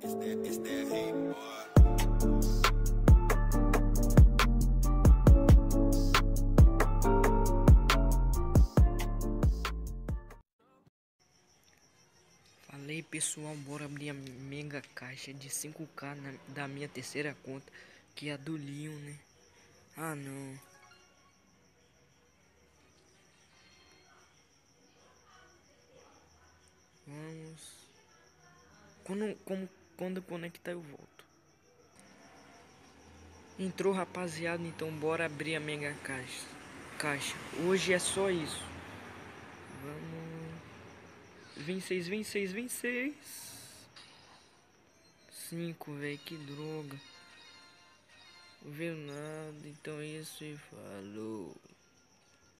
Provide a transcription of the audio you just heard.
Falei pessoal, bora abrir a mega caixa de 5k da minha terceira conta, que é a do Leon, né? Ah não. Vamos. Quando conectar eu volto. Entrou rapaziada, então bora abrir a mega caixa. Hoje é só isso. Vamos. Vem 6, vem 6, vem 6. 5, velho, que droga. Não veio nada, então é isso e falou.